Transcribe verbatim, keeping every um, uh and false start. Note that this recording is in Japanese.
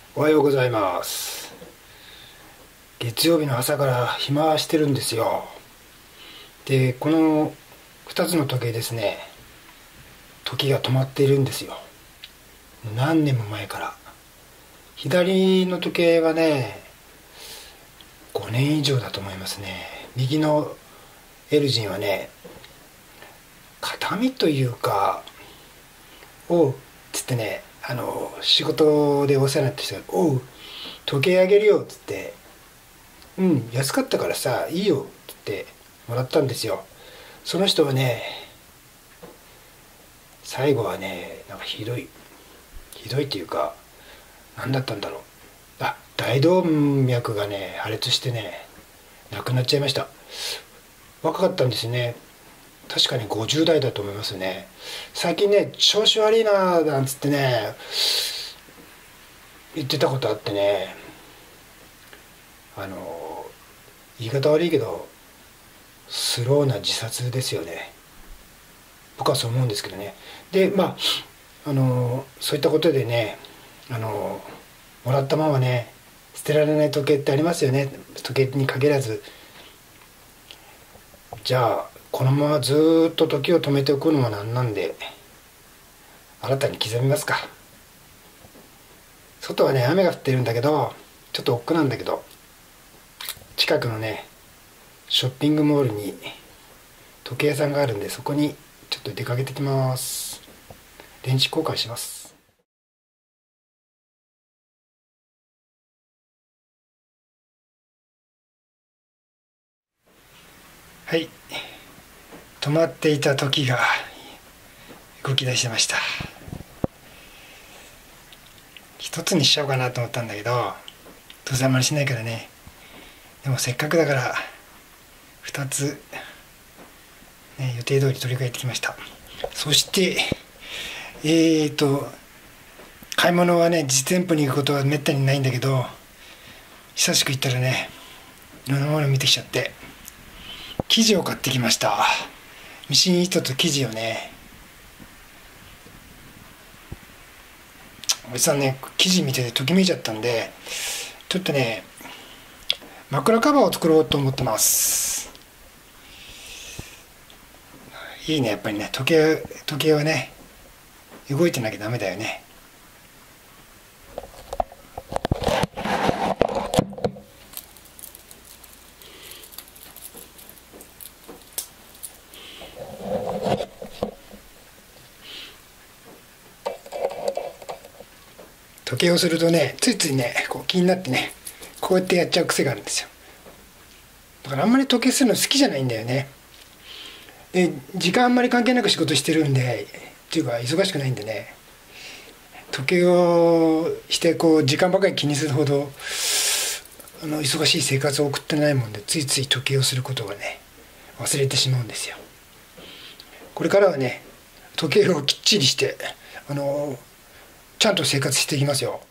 おはようございます。月曜日の朝から暇してるんですよ。で、このふたつの時計ですね、時が止まっているんですよ。何年も前から。左の時計はね、ごねん以上だと思いますね。右のエルジンはね、形見というか、おうっつってね、あの仕事でお世話になった人が「おう、時計あげるよ」っつって、うん安かったからさいいよっつってもらったんですよ。その人はね、最後はね、なんかひどいひどいっていうか、何だったんだろう。あ、大動脈がね破裂してね、亡くなっちゃいました。若かったんですね。確かにごじゅう代だと思いますね。最近ね、調子悪いななんつってね言ってたことあってね、あの言い方悪いけどスローな自殺ですよね。僕はそう思うんですけどね。で、まああのそういったことでね、あのもらったままね捨てられない時計ってありますよね。時計に限らず。じゃあこのままずっと時を止めておくのは何なんで、新たに刻みますか。外はね雨が降ってるんだけど、ちょっと億劫なんだけど、近くのねショッピングモールに時計屋さんがあるんで、そこにちょっと出かけてきます。電池交換します。はい、止まっていた時が動き出してました。一つにしちゃおうかなと思ったんだけど、どうせあんまりしないからね。でもせっかくだから二つ、ね、予定通り取り替えてきました。そしてえーと買い物はね、実店舗に行くことはめったにないんだけど、久しく行ったらね、いろんなものを見てきちゃって、生地を買ってきました。ミシン糸と生地をね、おじさんね、生地見ててときめいちゃったんで、ちょっとね枕カバーを作ろうと思ってます。いいね、やっぱりね、時計時計はね動いてなきゃダメだよね。時計をするとね、ついついねこう気になってね、こうやってやっちゃう癖があるんですよ。だからあんまり時計するの好きじゃないんだよね。で、時間あんまり関係なく仕事してるんで、っていうか忙しくないんでね、時計をしてこう時間ばかり気にするほどあの忙しい生活を送ってないもんで、ついつい時計をすることがね忘れてしまうんですよ。これからはね時計をきっちりして、あのちゃんと生活していきますよ。